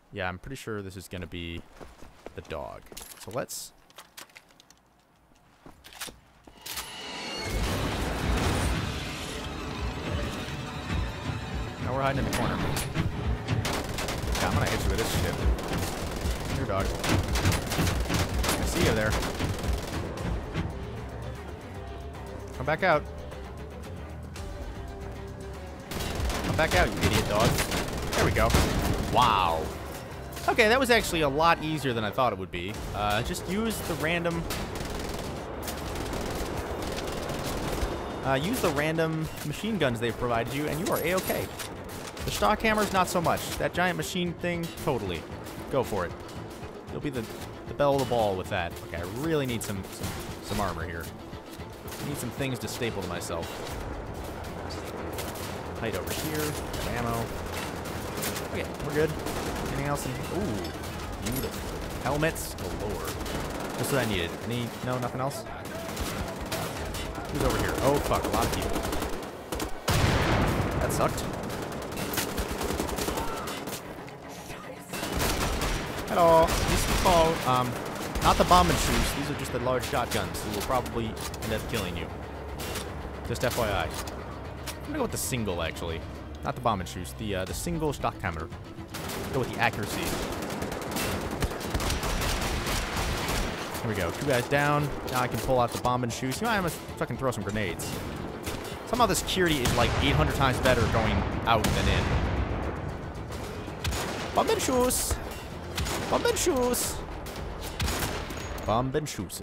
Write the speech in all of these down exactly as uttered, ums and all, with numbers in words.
Yeah, I'm pretty sure this is going to be the dog. So let's... Now we're hiding in the corner. Yeah, I'm going to hit you with this shit. Here, dog. I see you there. Come back out. Come back out, you idiot dog. There we go. Wow. Okay, that was actually a lot easier than I thought it would be. Uh, just use the random... Uh, use the random machine guns they've provided you, and you are A-okay. The stock hammers, not so much. That giant machine thing, totally. Go for it. You'll be the, the belle of the ball with that. Okay, I really need some, some, some armor here. I need some things to staple to myself. Hide over here. Got ammo. Okay, we're good. Anything else in here? Ooh, beautiful. Helmets galore. That's what I needed. Any, no, nothing else? Who's over here? Oh, fuck, a lot of people. That sucked. Hello. These are called, um, not the bomb and shoes. These are just the large shotguns who will probably end up killing you. Just F Y I. I'm gonna go with the single, actually. Not the bomb and shoes. The, uh, the single stock hammer. Go with the accuracy. Here we go. Two guys down. Now I can pull out the bomb and shoes. You know, I must fucking throw some grenades. Somehow the security is like eight hundred times better going out than in. Bomb and shoes. Bomb and shoes. Bomb and shoes.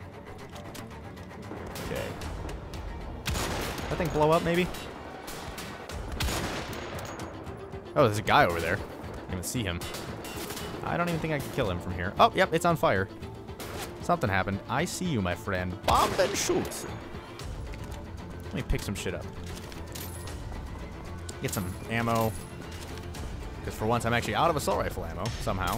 Okay. That thing blow up, maybe? Oh, there's a guy over there. I can't even see him. I don't even think I can kill him from here. Oh, yep, it's on fire. Something happened. I see you, my friend. Bomb and shoot. Let me pick some shit up. Get some ammo. Because for once, I'm actually out of assault rifle ammo, somehow.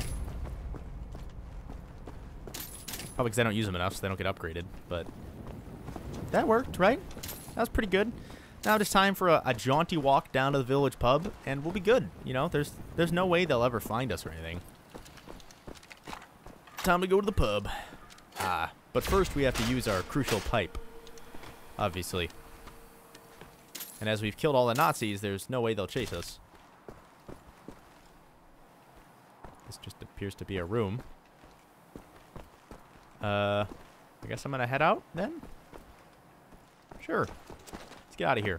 Probably because I don't use them enough, so they don't get upgraded. But that worked, right? That was pretty good. Now it's time for a, a jaunty walk down to the village pub, and we'll be good. You know, there's there's no way they'll ever find us or anything. Time to go to the pub. Ah, but first we have to use our crucial pipe, obviously. And as we've killed all the Nazis, there's no way they'll chase us. This just appears to be a room. Uh, I guess I'm gonna head out then? Sure. Let's get out of here.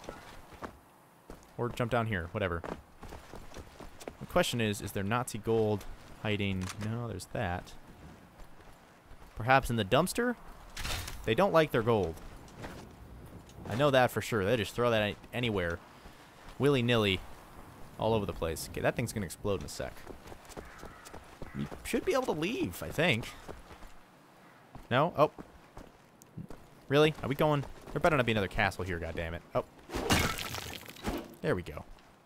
Or jump down here, whatever. The question is, is there Nazi gold hiding? No, there's that. Perhaps in the dumpster? They don't like their gold. I know that for sure. They just throw that anywhere. Willy-nilly. All over the place. Okay, that thing's going to explode in a sec. We should be able to leave, I think. No? Oh. Really? Are we going? There better not be another castle here, goddammit. Oh. There we go.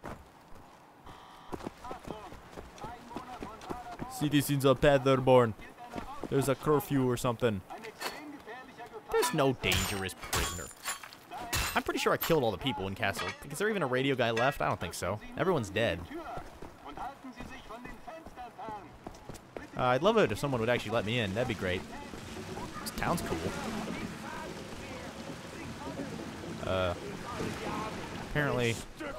Citizens of Paderborn. There's a curfew or something. There's no dangerous prisoner. I'm pretty sure I killed all the people in Castle. Is there even a radio guy left? I don't think so. Everyone's dead. Uh, I'd love it if someone would actually let me in. That'd be great. This town's cool. Uh, apparently...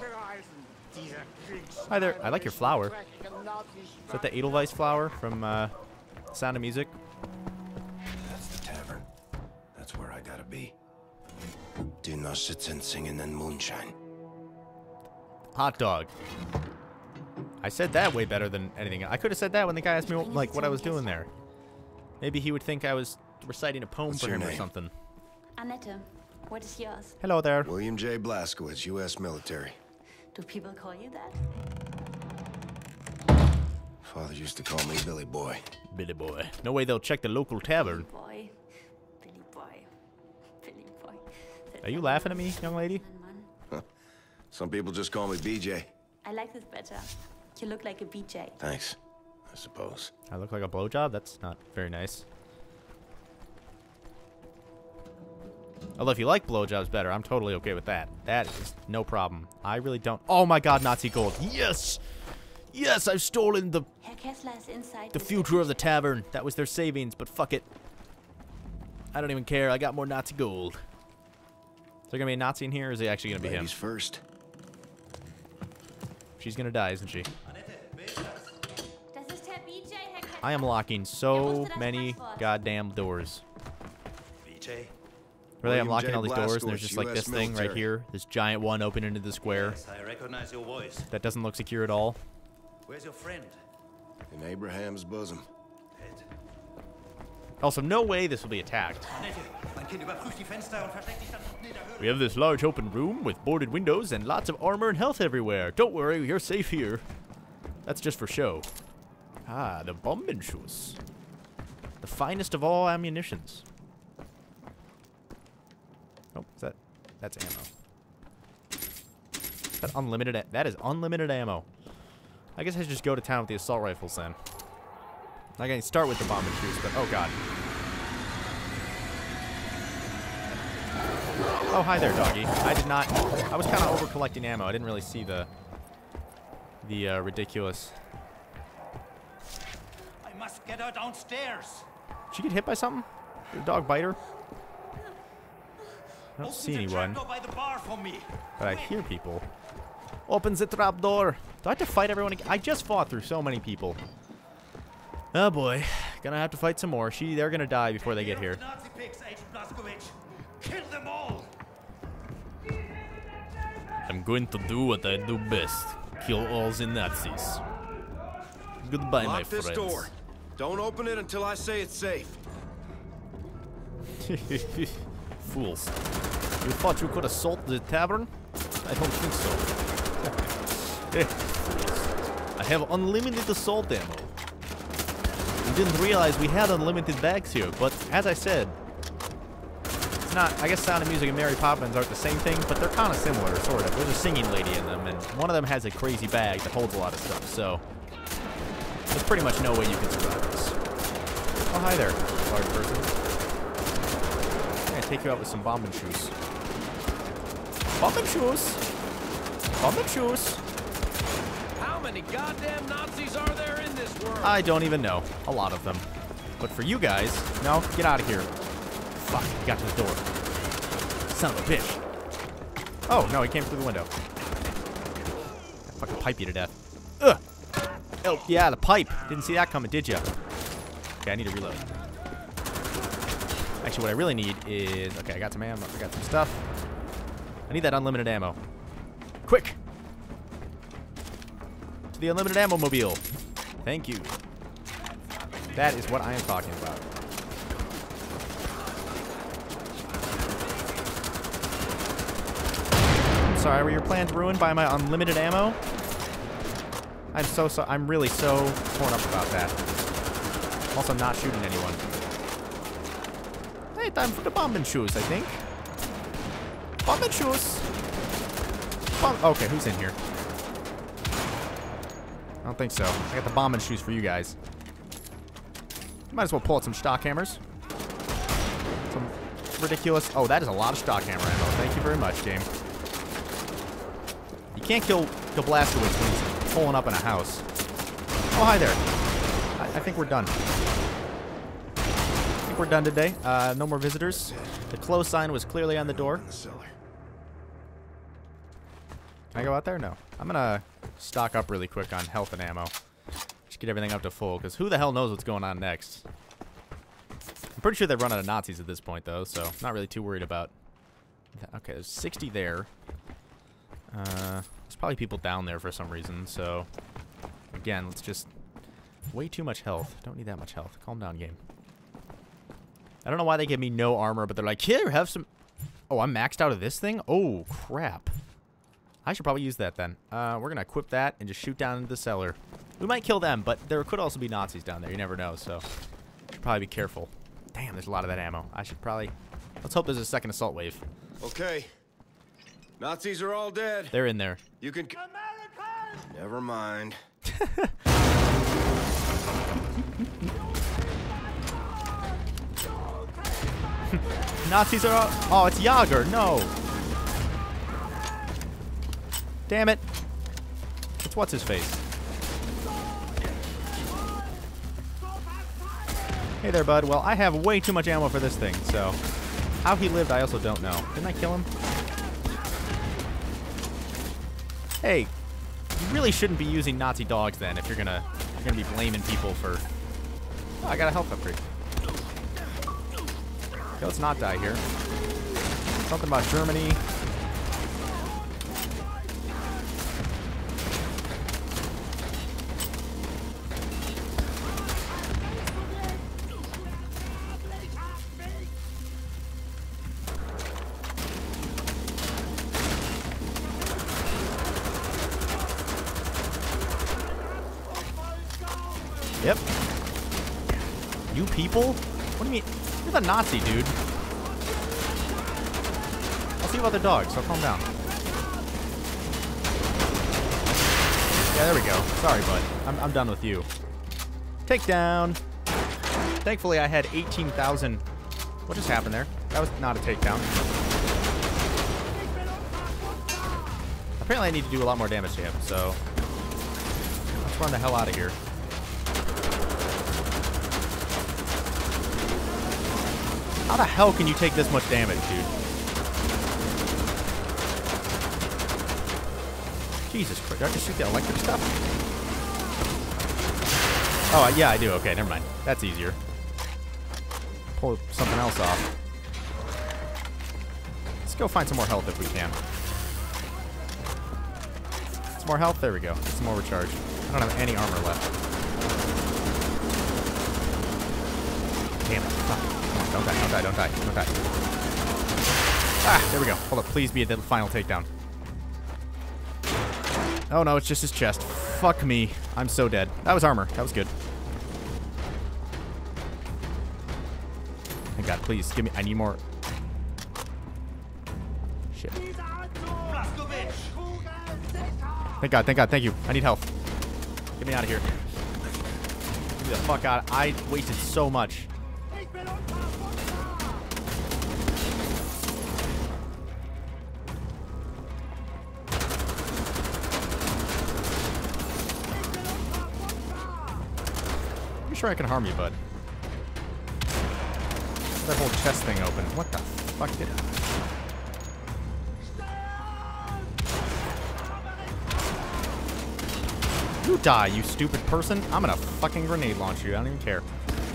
Hi there. I like your flower. Is that the Edelweiss flower from uh, Sound of Music? That's the tavern. That's where I gotta be. Do not sit and sing in the moonshine. Hot dog. I said that way better than anything. I could have said that when the guy asked me like what I was doing there. Maybe he would think I was reciting a poem What's for your him name? or something. Annette, what is yours? Hello there. William J. Blazkowicz, U S military. Do people call you that? Father used to call me Billy Boy. Billy boy. No way they'll check the local tavern. Boy. Billy boy. Billy boy. Are you laughing at me, young lady? Some people just call me B J. I like this better. You look like a B J. Thanks, I suppose. I look like a blowjob? That's not very nice. Although if you like blowjobs better, I'm totally okay with that. That is no problem. I really don't. Oh my god, Nazi gold. Yes! Yes, I've stolen the Herr Kessler is inside. the this future of the tavern. That was their savings, but fuck it. I don't even care. I got more Nazi gold. Is there gonna be a Nazi in here, or is it actually gonna be him? Ladies first. She's gonna die, isn't she? Das ist Herr B J, Herr Kessler. I am locking so many goddamn doors. B J? Really, I'm William locking J. all these doors, and there's Blazkowicz, just like U S this thing right military. here, this giant one open into the square Yes, I recognize your voice. that doesn't look secure at all. Where's your friend? In Abraham's bosom. Ed. Also, no way this will be attacked. Annette, mein Kind überprüft die Fenster und versteckt dich dann unten in der Höhle. We have this large open room with boarded windows and lots of armor and health everywhere. Don't worry, you're safe here. That's just for show. Ah, the Bombenschuss. The finest of all ammunitions. Oh, is that... That's ammo. Is that unlimited... A that is unlimited ammo. I guess I should just go to town with the assault rifles then. I can start with the Bombenschuss, but... Oh, God. Oh, hi there, doggy. I did not... I was kind of over-collecting ammo. I didn't really see the... The, uh, ridiculous... I must get her downstairs. Did she get hit by something? Did the dog bite her? I don't Open see the anyone, trapdoor by the bar for me. but I hear people. Open the trapdoor. Do I have to fight everyone again? I just fought through so many people. Oh boy, gonna have to fight some more. She, they're gonna die before they get here. Nazi pigs, Agent Blazkowicz. Kill them all. I'm going to do what I do best. Kill all the Nazis. Goodbye, my Lock this friends. door. Don't open it until I say it's safe. Fools. You thought you could assault the tavern? I don't think so. Fools. I have unlimited assault ammo. We didn't realize we had unlimited bags here, but as I said, it's not, I guess Sound of Music and Mary Poppins aren't the same thing, but they're kind of similar, sort of. There's a singing lady in them, and one of them has a crazy bag that holds a lot of stuff, so there's pretty much no way you can survive this. Oh, hi there, large person. I'm gonna take you out with some Bombenschuss. Bombenschuss! Bombenschuss! How many goddamn Nazis are there in this world? I don't even know. A lot of them. But for you guys, no, get out of here. Fuck, he got to the door. Son of a bitch. Oh, no, he came through the window. I'll fucking pipe you to death. Ugh! Oh, yeah, the pipe. Didn't see that coming, did ya? Okay, I need to reload. Actually, what I really need is... Okay, I got some ammo. I got some stuff. I need that unlimited ammo. Quick! To the unlimited ammo mobile. Thank you. That is what I am talking about. I'm sorry, were your plans ruined by my unlimited ammo? I'm so so I'm really so torn up about that. I'm also not shooting anyone. Hey, time for the Bombenschuss, I think. Bombenschuss! Bomb okay, who's in here? I don't think so. I got the Bombenschuss for you guys. Might as well pull out some stock hammers. Some ridiculous... Oh, that is a lot of stock hammer ammo. Thank you very much, game. You can't kill, kill Blazkowicz when he's pulling up in a house. Oh, hi there. I, I think we're done. I think we're done today. Uh, no more visitors. The close sign was clearly on the door. In the cellar. Can I go out there? No. I'm gonna stock up really quick on health and ammo. Just get everything up to full, because who the hell knows what's going on next? I'm pretty sure they've run out of Nazis at this point, though, so not really too worried about that. Okay, there's sixty there. Uh, there's probably people down there for some reason, so again, let's just... Way too much health. Don't need that much health. Calm down, game. I don't know why they give me no armor, but they're like, here, have some... Oh, I'm maxed out of this thing? Oh, crap. I should probably use that then. Uh, we're going to equip that and just shoot down into the cellar. We might kill them, but there could also be Nazis down there. You never know, so should probably be careful. Damn, there's a lot of that ammo. I should probably... Let's hope there's a second assault wave. Okay. Nazis are all dead. They're in there. You can... American! Never mind. Nazis are... Oh, it's Jaeger. No. Damn it. It's what's his face. Hey there, bud. Well, I have way too much ammo for this thing, so how he lived, I also don't know. Didn't I kill him? Hey, you really shouldn't be using Nazi dogs then if you're gonna you're gonna be blaming people for. Oh, I got a health upgrade. Okay, let's not die here. Something about Germany. Yep. You people? What do you mean? You're the Nazi, dude. I'll see about the dogs, so calm down. Yeah, there we go. Sorry, bud. I'm, I'm done with you. Takedown. Thankfully, I had eighteen thousand. What just happened there? That was not a takedown. Apparently, I need to do a lot more damage to him, so let's run the hell out of here. How the hell can you take this much damage, dude? Jesus Christ. Do I just shoot the electric stuff? Oh, yeah, I do. Okay, never mind. That's easier. Pull something else off. Let's go find some more health if we can. Some more health? There we go. Some more recharge. I don't have any armor left. Damn it. Fuck. Don't die, don't die, don't die, don't die. Ah, there we go. Hold up, please be the final takedown. Oh no, it's just his chest. Fuck me. I'm so dead. That was armor. That was good. Thank God, please, give me, I need more. Shit. Thank God, thank God, thank you. I need health. Get me out of here. Get me the fuck out. I wasted so much. Sure I can harm you, bud. That whole chest thing open. What the fuck did it? You die, you stupid person. I'm gonna fucking grenade launch you. I don't even care.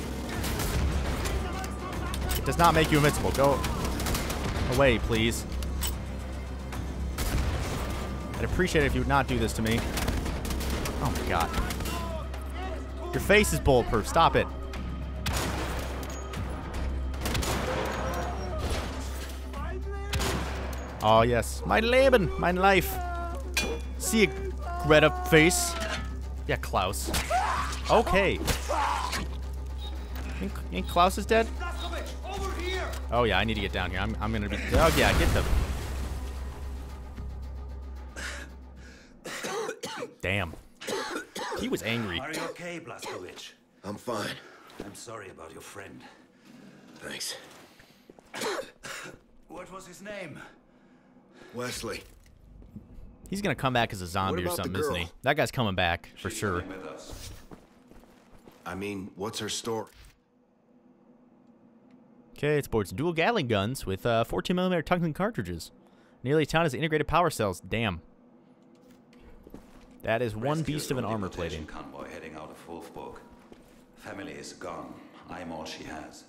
It does not make you invincible. Go away, please. I'd appreciate it if you would not do this to me. Oh my God. Your face is bulletproof. Stop it. Oh, yes. Mein Leben. Mein Life. See you, Greta face. Yeah, Klaus. Okay. Think, think Klaus is dead? Oh, yeah. I need to get down here. I'm, I'm going to be... Oh, yeah. Get the... Damn. He was angry. Are you okay, Blazkowicz? I'm fine. I'm sorry about your friend. Thanks. What was his name? Wesley. He's gonna come back as a zombie or something, isn't he? That guy's coming back for sure. I mean, what's her story? Okay, it sports dual Gatling guns with uh, fourteen millimeter tungsten cartridges. Nearly town has integrated power cells. Damn. That is one beast of an armor plating. Convoy heading out of Wolfburg. Family is gone. I'm all she has.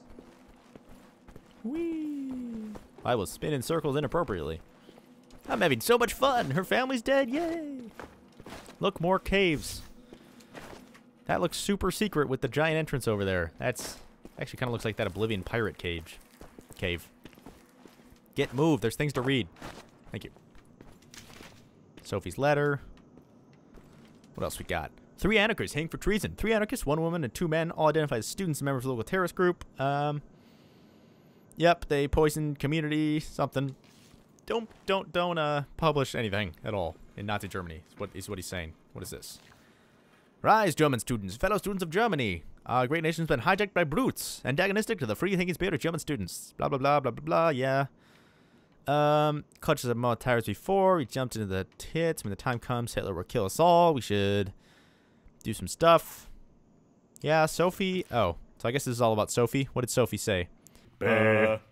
Whee! I will spin in circles inappropriately. I'm having so much fun. Her family's dead. Yay! Look, more caves. That looks super secret with the giant entrance over there. That's actually kind of looks like that Oblivion pirate cage. Cave. Get moved. There's things to read. Thank you. Sophie's letter. What else we got? Three anarchists hanged for treason. Three anarchists, one woman, and two men, all identified as students and members of the local terrorist group. Um, yep, they poisoned community something. Don't don't don't uh publish anything at all in Nazi Germany. Is what is what he's saying. What is this? Rise, German students, fellow students of Germany. Our great nation's been hijacked by brutes, antagonistic to the free-thinking spirit of German students. Blah blah blah blah blah blah. Yeah. Um, clutches of more tires before. We jumped into the tits. When the time comes, Hitler will kill us all. We should do some stuff. Yeah, Sophie. Oh, So I guess this is all about Sophie. What did Sophie say? Das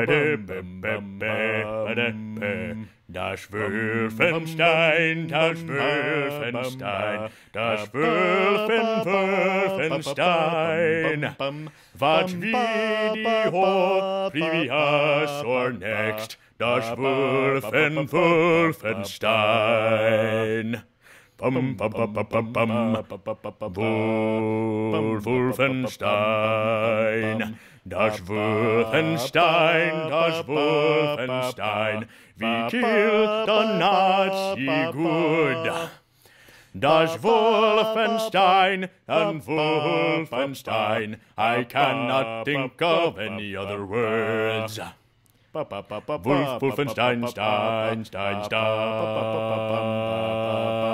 Wölfenstein, das Wölfenstein, das Wölfen-Wölfenstein, wat wie die Hof Privias or next, das Wölfen-Wölfenstein. Bum, bum, bum, bum, bum, bum, Wölfenstein, das Wölfenstein, das Wölfenstein, wie killt the Nazi good. Das Wolfenstein and Wolfenstein, I cannot think of any other words. Wolf, Wolfenstein, Stein, Stein, Stein.